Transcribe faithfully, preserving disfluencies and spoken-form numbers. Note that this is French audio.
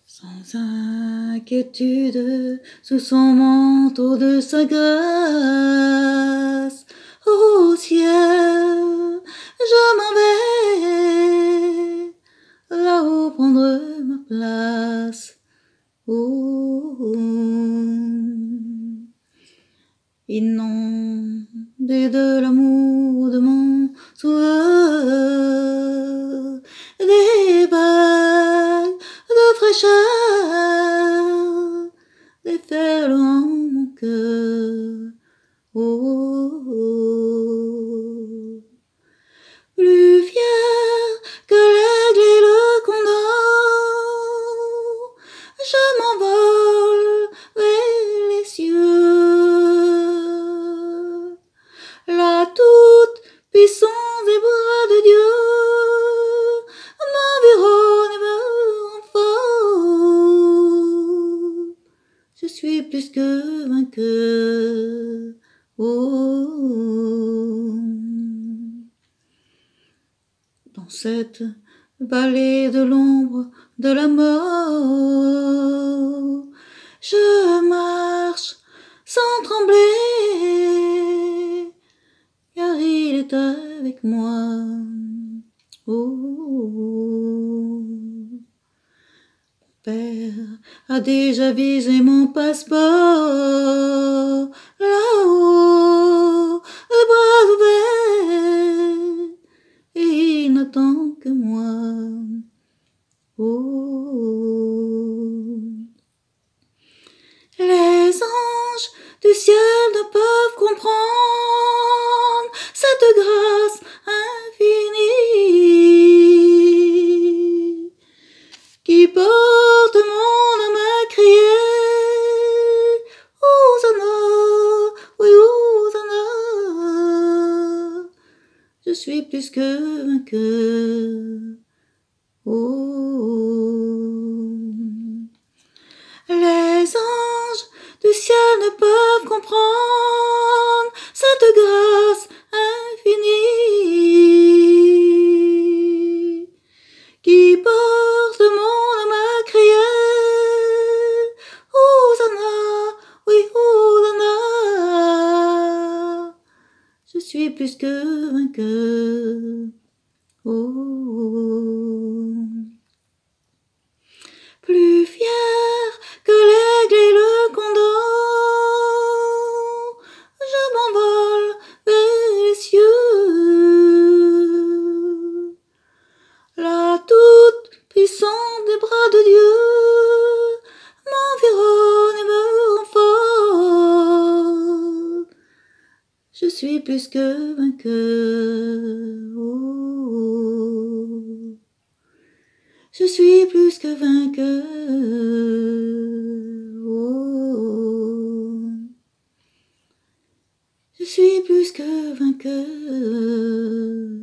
Sans inquiétude, sous son manteau de sa grâce, au ciel, je m'en vais, là-haut prendre ma place. Oh, oh. Inondé de l'amour de mon sauveur, des vagues de fraîcheur déferlent en mon cœur. Oh, oh, oh. Plus fier que l'aigle et le condor, je m'envole vers les cieux. La toute puissance des bras de Dieu m'environne et me renforce. Je suis plus que vainqueur. Oh, oh. Dans cette vallée de l'ombre de la mort, je marche sans trembler, car il est avec moi. Oh, oh, oh. Mon Père a déjà visé mon passeport, là-haut, les bras ouverts, et il n'attend que moi. Oh, oh, oh. Les anges du ciel ne peuvent comprendre cette grâce infinie qui porte mon âme à crier Hosanna, oui Hosanna. Je suis plus que vainqueur. Oh, oh, oh. Les anges du ciel ne peuvent comprendre cette grâce infinie qui porte mon âme à crier Hosanna, oui Hosanna. Je suis plus que vainqueur. Oh, oh, oh. Plus fier que l'aigle et le condor, je m'envole vers les cieux. La toute puissance des bras de Dieu m'environne et me renforce. Je suis plus que vainqueur. Oh, oh, oh. Je suis plus que vainqueur. Oh, oh. Je suis plus que vainqueur.